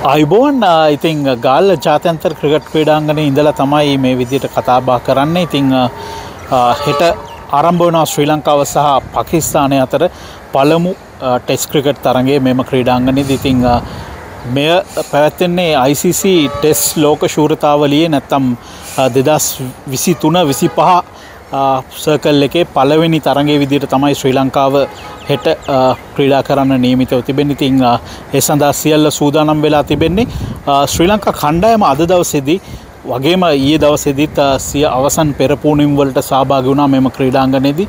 අයිබෝන් ඉතිං ගාල් ජාත්‍යන්තර ක්‍රිකට් ක්‍රීඩාංගණයේ ඉඳලා තමයි මේ විදිහට කතා බහ කරන්නේ. ඉතිං හෙට ආරම්භ වෙනවා ශ්‍රී ලංකාව සහ පාකිස්තානය අතර පළමු ටෙස්ට් ක්‍රිකට් තරගයේ මෙම ක්‍රීඩාංගණයේදී. ඉතිං මෙය පැවැත්වෙන්නේ ICC ටෙස්ට් ලෝක ශූරතාවලියේ නැත්නම් 2023-25 සර්කල් එකේ පළවෙනි තරගයේ විදිහට තමයි ශ්‍රී ලංකාව හෙට ක්‍රීඩා කරන්න නියමිතව තිබෙන්නේ. ඉතින් ඒ සඳහා සියල්ල සූදානම් වෙලා තිබෙන්නේ. ශ්‍රී ලංකා කණ්ඩායම අද දවසේදී වගේම ඊයේ දවසේදීත් සිය අවසන් පෙරපුණිම් වලට සහභාගී වුණා මෙම ක්‍රීඩාංගණයේදී.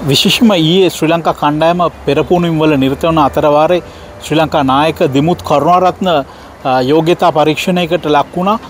විශේෂම ඊයේ ශ්‍රී ලංකා කණ්ඩායම පෙරපුණුම් වල නිරත වන අතරවාරේ ශ්‍රී ලංකා නායක දිමුත් කරුණාරත්න යෝග්‍යතා පරීක්ෂණයකට ලක් වුණා.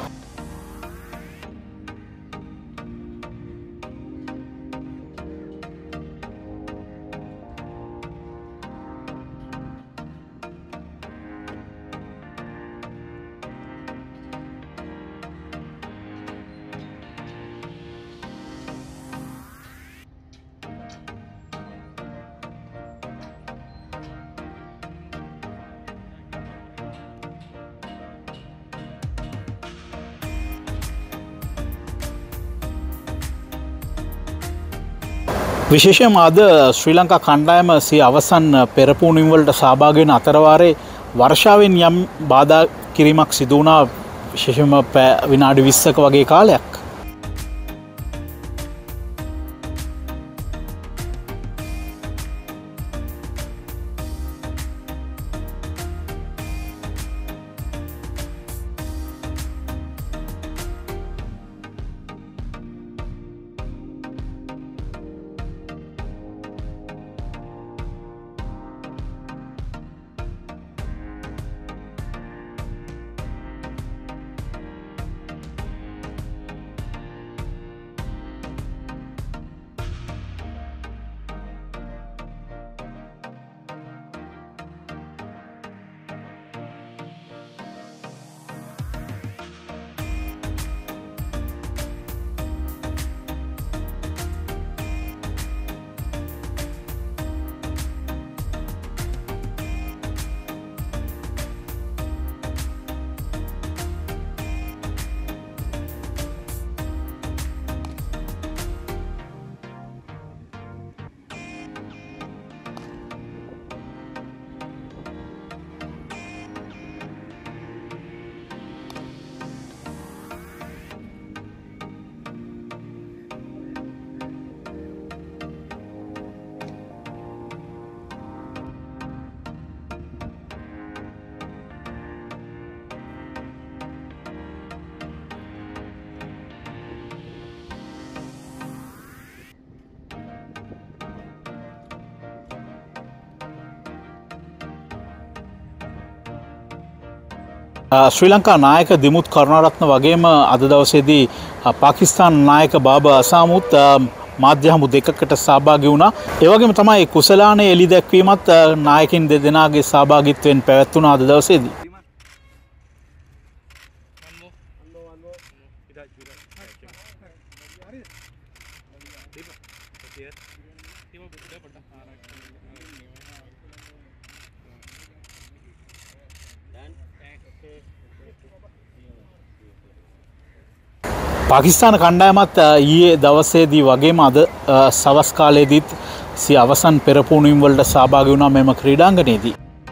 විශේෂයෙන්ම අද ශ්‍රී ලංකා කණ්ඩායම සිය අවසන් පෙරපුණුම් වලට සහභාගී වෙන අතරවාරේ වර්ෂාවෙන් යම් බාධා කිරීමක් සිදු වුණා. විශේෂයෙන්ම විනාඩි 20ක වගේ කාලයක්. ශ්‍රී ලංකා නායක දිමුත් කරුණාරත්න වගේම අද දවසේදී පාකිස්තාන නායක බාබා අසාමුත් මාධ්‍ය හමු දෙකකට සහභාගී වුණා. ඒ වගේම තමයි කුසලානේ එළි දැක්වීමත් නායකින් දෙදෙනාගේ සහභාගීත්වයෙන් පැවැත්වුණා අද දවසේදී. පාකිස්තාන කණ්ඩායමත් ඊයේ දවසේදී වගේම අද සවස් කාලයේදීත් සිය අවසන් පෙරපුණුම් වලට සහභාගී වුණා මෙම ක්‍රීඩාංගණයේදී.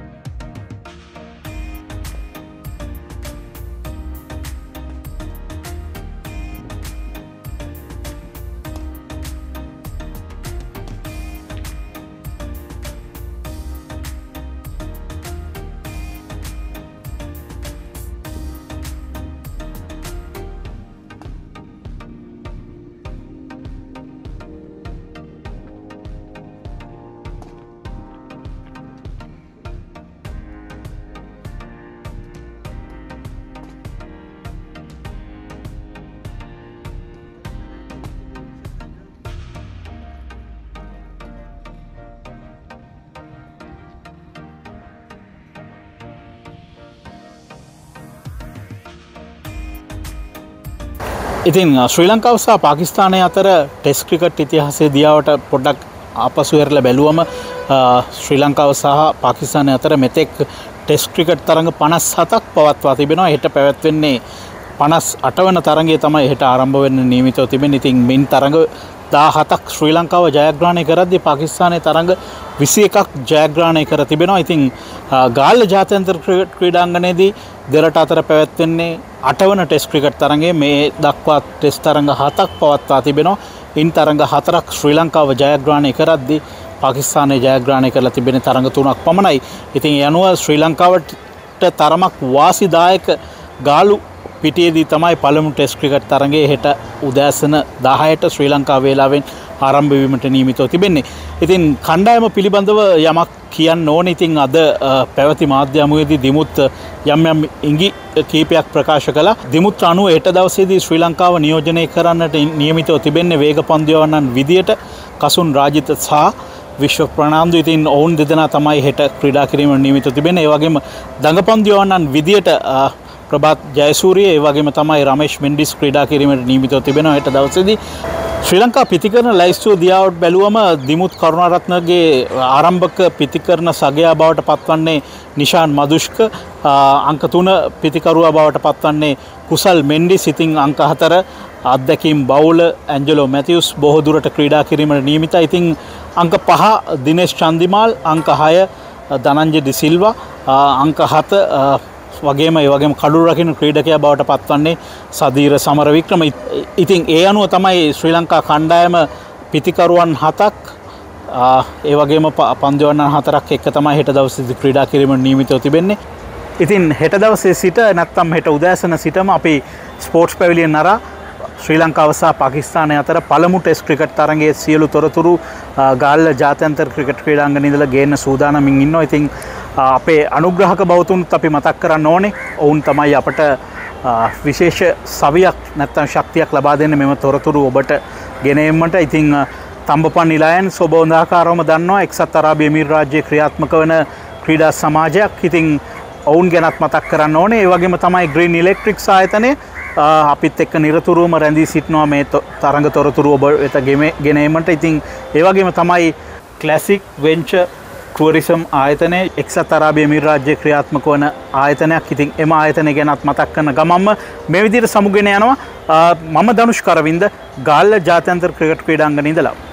ඉතින් ශ්‍රී ලංකාව සහ පාකිස්තානය අතර ටෙස්ට් ක්‍රිකට් ඉතිහාසයේ දියාවට පොඩ්ඩක් ආපසු හැරලා බැලුවම ශ්‍රී ලංකාව සහ පාකිස්තානය අතර මෙතෙක් ටෙස්ට් ක්‍රිකට් තරඟ 57ක් පවත්වා තිබෙනවා. හෙට පැවැත්වෙන්නේ 58 වන තරඟය තමයි හෙට ආරම්භ වෙන්න නියමිතව තිබෙන්නේ. ඉතින් මින් තරඟ 17ක් ශ්‍රී ලංකාව ජයග්‍රහණය කරද්දී පාකිස්තානයේ තරඟ 21ක් ජයග්‍රහණය කර තිබෙනවා. ඉතින් ගාල්ල ජාත්‍යන්තර ක්‍රීඩාංගණයේදී දෙරට අතර පැවැත්වෙන්නේ 8 වන ටෙස්ට් ක්‍රිකට් තරඟයේ මේ දක්වා ටෙස්ට් තරඟ 7ක් පවත්වා තිබෙනවා. ඉන් තරඟ 4ක් ශ්‍රී ලංකාව ජයග්‍රහණය කරද්දී පාකිස්තානයේ ජයග්‍රහණය කරලා තිබෙන තරඟ 3ක් පමණයි. ඉතින් ඒ අනුව ශ්‍රී ලංකාවට තරමක් වාසිදායක ගාලු පිටියේදී තමයි පළමු ටෙස්ට් ක්‍රිකට් තරඟයේ හෙට උදෑසන 10ට ශ්‍රී ලංකා වේලාවෙන් ආරම්භ වීමට නියමිතව තිබෙන්නේ. ඉතින් කණ්ඩායම පිළිබඳව යමක් කියන්න ඕනේ. ඉතින් අද පැවති මාධ්‍ය හමුවේදී දිමුත් යම් යම් ඉඟි කීපයක් ප්‍රකාශ කළා. දිමුත් අනුව හෙට දවසේදී ශ්‍රී ලංකාව නියෝජනය කරන්නට නියමිතව තිබෙන්නේ වේග පන්දුවන්නන් විදියට කසුන් රාජිත සහ විශ්ව ප්‍රනාන්දු. ඉතින් ඔවුන් දෙදෙනා තමයි හෙට ක්‍රීඩා කිරීමට නියමිතව තිබෙන්නේ. ඒ වගේම දඟපන්දුවන්නන් විදියට ප්‍රභාත් ජයසූරිය ඒ වගේම තමයි රමේෂ් මෙන්ඩිස් ක්‍රීඩා කිරීමට නියමිතව තිබෙනවා හෙට දවසේදී. ශ්‍රී ලංකා පිතිකරන ලයිස්තුව දියාවට බැලුවම දිමුත් කරුණාරත්නගේ ආරම්භක පිතිකරන සගයා බවට පත්වන්නේ නිශාන් මදුෂ්ක, අංක 3 පිතිකරුවා බවට පත්වන්නේ කුසල් මෙන්ඩිස්. ඉතින් අංක 4 අත්දැකීම් බවුල ඇන්ජලෝ මැතිව්ස් බොහෝ දුරට ක්‍රීඩා කිරීමට නියමිතයි. ඉතින් අංක 5 දිනේෂ් චන්දිමාල්, අංක 6 ධනංජය ඩි සිල්වා, අංක 7 වගේම ඒ වගේම කඩුළු රකින්න ක්‍රීඩකයා බවට පත්වන්නේ සදීර සමරවික්‍රම. ඉතින් ඒ අනුව තමයි ශ්‍රී ලංකා කණ්ඩායම පිතිකරුවන් 7ක් ඒ වගේම පන්දුවන්නන් 4ක් එක්ක තමයි හෙට දවසේදී ක්‍රීඩා කිරීමට නියමිතව තිබෙන්නේ. ඉතින් හෙට දවසේ සිට නැත්නම් හෙට උදෑසන සිටම අපි ස්පෝර්ට්ස් පැවිලියන් නරා ශ්‍රී ලංකාව සහ පාකිස්තානය අතර පළමු ටෙස්ට් ක්‍රිකට් තරගයේ සියලු තොරතුරු ගාල්ල ජාත්‍යන්තර ක්‍රිකට් ක්‍රීඩාංගණය ඉඳලා ගේන්න සූදානමින් ඉන්නවා. ඉතින් අපේ අනුග්‍රහක බෞතුන්ත් අපි මතක් කරන්න ඕනේ. ඔවුන් තමයි අපට විශේෂ සවියක් නැත්නම් ශක්තියක් ලබා දෙන්නේ මෙම තොරතුරු ඔබට ගෙන එන්නට. ඉතින් තඹපන් ඉලයන්ස් ඔබ හොඳාකාරවම දන්නවා එක්සත් අරාබි එමිරාත් රාජ්‍යයේ ක්‍රියාත්මක වන ක්‍රීඩා සමාජයක්. ඉතින් ඔවුන් ගැනත් මතක් කරන්න ඕනේ. ඒ වගේම තමයි ග්‍රීන් ඉලෙක්ට්‍රික්ස් ආයතනය අපිත් එක්ක නිරතුරුවම රැඳී සිටිනවා මේ තරඟ තොරතුරු ඔබ වෙත ගෙන එන්නට. ඉතින් ඒ වගේම තමයි ක්ලාසික් වෙන්චර් ටුවරිසම් ආයතනය එක්සත් අරාබි එමිරාත් රාජ්‍යයේ ක්‍රියාත්මක වන ආයතනයක්. ඉතින් එම ආයතනය ගැනත් මතක් කරන ගමන්ම මේ විදිහට සමුගෙන යනවා මම දනුෂ්ක අරවින්ද ගාල්ල ජාත්‍යන්තර ක්‍රිකට් ක්‍රීඩාංගණයේ ඉඳලා.